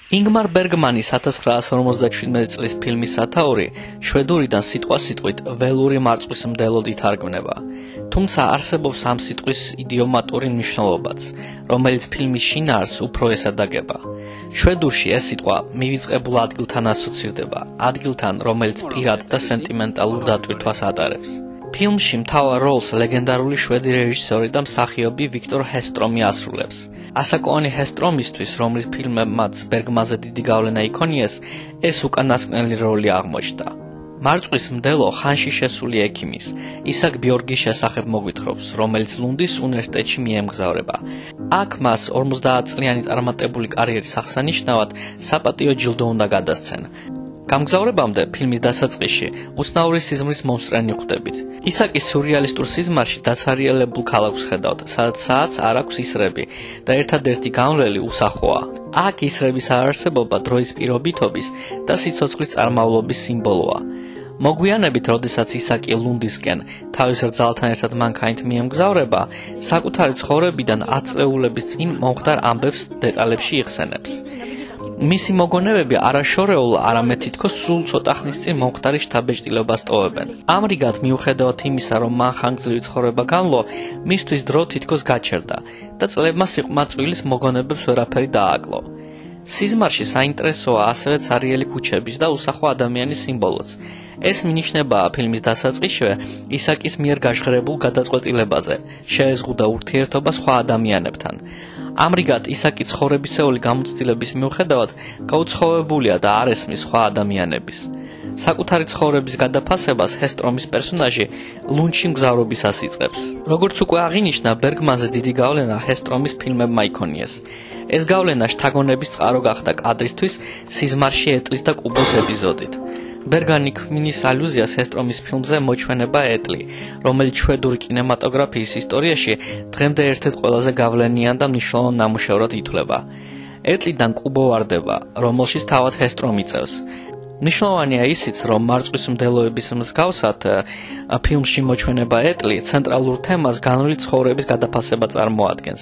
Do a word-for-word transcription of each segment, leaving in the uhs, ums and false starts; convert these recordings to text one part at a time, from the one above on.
ინგმარ ბერგმანის ათას ცხრაასი ორმოცდაჩვიდმეტი წლის ფილმის სათაური შვედურიდან სიტყვა-სიტყვით ველური მარწყვის მდელოდ ითარგმნება. თუმცა არსებობს ამ სიტყვის იდიომატური მნიშვნელობაც, რომელიც ფილმის შინაარსს უფრო ესადაგება. შვედურში ეს სიტყვა მივიწყებულ ადგილთან ასოცირდება, ადგილთან, რომელიც პირად და სენტიმენტალურ დატვირთვას ატარებს. ფილმში მთავარ როლს ლეგენდარული შვედი რეჟისორი და მსახიობი ვიქტორ ჰესტრომი ასრულებს. ასაკოვანი ჰესტრომისთვის, რომლის ფილმებმაც ბერგმანზე დიდი გავლენა იქონიეს, ეს უკანასკნელი როლი აღმოჩნდა. მარწყვის მდელო ხანში შესული ექიმის, ისაკ ბიორგის შესახებ მოგვითხრობს, რომელიც ლუნდის უნივერსიტეტში მიემგზავრება. აქ მას ორმოცდაათწლიანი წარმატებული კარიერის აღსანიშნავად საპატიო ჯილდო უნდა გადასცენ. გამგზავრებამდე ფილმის დასაწყისში უცნაური სიზმრის მომსწრენი ხვდებით. ისაკის სურეალისტურ სიზმარში დაცარიელებულ ქალაქს ხედავთ, სადაც საათს არ აქვს ისრები და ერთადერთი განვლელი უსახოა. აქ ისრების არარსებობა დროის პირობითობის და სიცოცხლის წარმავლობის სიმბოლოა. მოგვიანებით, როდესაც ისაკი ლუნდისკენ თავის რძალთან ერთად მანქანით მიემგზავრება, საკუთარი ცხოვრებიდან აწვეულების წინ მომხდარ ამბებს დეტალებში იხსენებს. მისი მოგონებები არაშორეულ, არამედ თითქოს სულ ცოტა ხნის წინ მომხდარი შთაბეჭდილებას ტოვებენ. ამრიგად, მიუხედავად იმისა, რომ მან ხანგრძლივი ცხოვრება განვლო, მისთვის დრო თითქოს გაჩერდა და წლებმა სიყრმა წვილის მოგონებებს ვერაფერი დააკლო. სიზმარში საინტერესოა ასევე ცარიელი ქუჩების და უსახო ადამიანის სიმბოლოც. ეს მინიშნებაა ფილმის დასაწყისშივე ისაკის მიერ გაჟღერებულ გადაწყვეტილებაზე, შეეზღუდა ურთიერთობა სხვა ადამიანებთან. ამრიგად, ისაკი ცხოვრებისეული გამოცდილების მიუხედავად გაუცხოვებულია და არ ესმის სხვა ადამიანების. საკუთარი ცხოვრების გადაფასებას ჰესტრომის პერსონაჟი ლუნდში მგზავრობისას იწყებს. როგორც უკვე აღინიშნა, ბერგმანზე დიდი გავლენა ჰესტრომის ფილმებმა იქონიეს. ეს გავლენა შთაგონების წყარო გახდა კადრისთვის სიზმარში ეტლის და კუბოს ეპიზოდით. ბერგანი ქმნის ალუზიას ჰესტრომის ფილმზე მოჩვენება ეტლი, რომელიც შვედური კინემატოგრაფიის ისტორიაში დღემდე ერთ-ერთ ყველაზე გავლენიან და მნიშვნელოვან ნამუშევრად ითვლება. ეტლიდან კუბო ვარდება, რომელშიც თავად ჰესტრომი წევს. მნიშვნელოვანია ისიც, რომ მარწყვის მდელოების მსგავსად ფილმში მოჩვენება ეტლი ცენტრალურ თემას განვლილი ცხოვრების გადაფასება წარმოადგენს.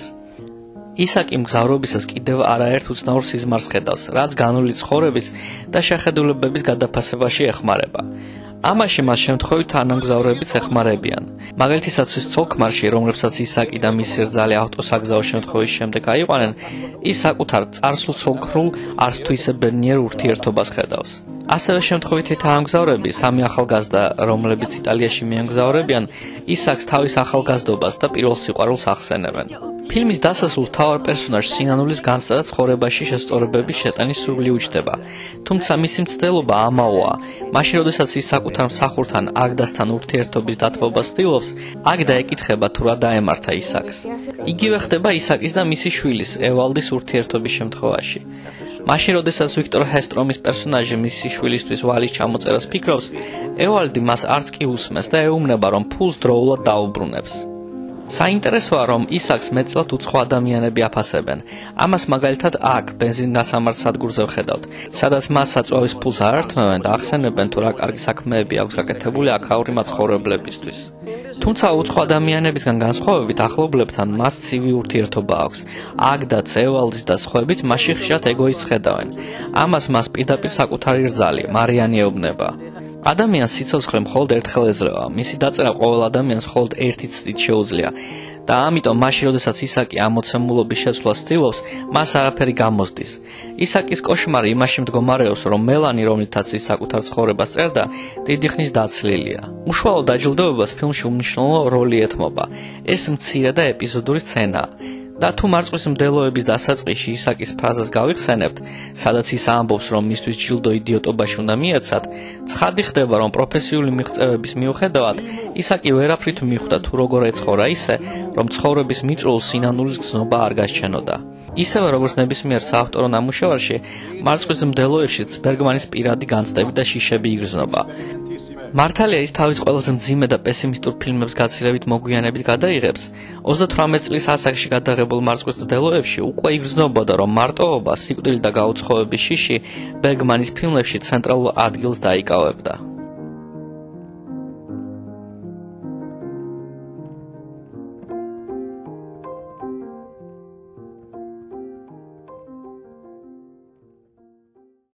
ისაკი მგზავრობისას კიდევ არაერთ უცნაურ სიზმარს ხედავს, რაც განვლილი ცხოვრების და შეხედულებების გადაფასებაში ეხმარება. ამაში მას შემთხვევით თანამგზავრებიც ეხმარებიან. მაგალითისათვის ცოლ-ქმარში, რომლებსაც ისაკი და მისი რძალი ავტოსაგზაო შემთხვევის შემდეგ აიყვანენ, ის საკუთარ წარსულ ცოლ-ქმრულ არც თუ ისე ბედნიერ ურთიერთობას ხედავს. ასევე შემთხვევითი თანამგზავრები, სამი ახალგაზრდა, რომლებიც იტალიაში მიემგზავრებიან, ისაკს თავის ახალგაზრდობას და პირველ სიყვარულს ახსენებენ. ფილმის დასასრულს მთავარ პერსონაჟს სინანულის განცდა და ცხოვრებაში შესწორებების შეტანის სურვილი უჩნდება, თუმცა მისი მცდელობა ამაოა. მაშინ, როდესაც ის საკუთარ მსახურთან აგდასთან ურთიერთობის დათმობას ცდილობს, აგდა ეკითხება თუ რა დაემართა ისაკს. იგივე ხდება ისაკის და მისი შვილის, ევალდის ურთიერთობის შემთხვევაში. მაშინ, როდესაც ვიქტორ ჰესტრომის პერსონაჟი მისი შვილისთვის ვალის ჩამოწერას ფიქრობს, ევალდი მას არც კი უსმენს და ეუბნება, რომ ფულს დროულად დაუბრუნებს. საინტერესოა, რომ ისაკს მეტწილად უცხო ადამიანები აფასებენ. ამას მაგალითად აქ, ბენზინგასამართ სადგურზე ვხედავთ, სადაც მას საწვავის ფულს არ ართმევენ და ახსენებენ, თუ რა კარგი საქმეები აქვს გაკეთებული აქაური მაცხოვრებლებისთვის. თუმცა უცხო ადამიანებისგან განსხვავებით, ახლობლებთან მას ცივი ურთიერთობა აქვს. აგდაც, ევალდის და სხვაებიც მასში ხშირად ეგოისტს ხედავენ. ამას მას პირდაპირ საკუთარი რძალი, მარიანი ეუბნება. ადამიანს სიცოცხლე მხოლოდ ერთხელ ეძლევა, მისი დაწერა ყოველ ადამიანს მხოლოდ ერთი ცდით შეუძლია და ამიტომ მაშინ, როდესაც ისაკი ამ მოცემულობის შეცვლას ცდილობს, მას არაფერი გამოსდის. ისაკის კოშმარი იმაში მდგომარეობს, რომ მელანი, რომლითაც ის საკუთარ ცხოვრებას წერდა, დიდი ხნის დაცლილია. უშუალო დაჯილდოებას ფილმში უმნიშვნელო როლი ეთმობა. ეს მცირე და ეპიზოდური სცენაა. და თუ მარწყვის მდელოების დასაწყისში ისაკის ფრაზას გავიხსენებთ, სადაც ის ამბობს, რომ მისთვის ჯილდო იდიოტობაში უნდა მიეცათ, ცხადი ხდება, რომ პროფესიული მიღწევების მიუხედავად, ისაკი ვერაფრით მიხვდა თუ როგორ ეცხოვრა ისე, რომ ცხოვრების მიწრულ სინანულის გზნობა არ გასჩენოდა. ისევე როგორც ნებისმიერ საავტორო ნამუშევარში, მარწყვის მდელოებშიც ბერგმანის პირადი განცდები და შიშები იგრძნობა. მართალია ის თავის ყველაზე მძიმე და პესიმისტურ ფილმებს გაცილებით მოგვიანებით გადაიღებს, ოცდათვრამეტ წლის ასაკში გადაღებულ მარწყვის მდელოებში უკვე იგრძნობოდა, რომ მარტოობა, სიკვდილი და გაუცხოების შიში ბერგმანის ფილმებში ცენტრალურ ადგილს დაიკავებდა.